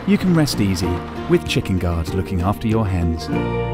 you can rest easy with ChickenGuard looking after your hens.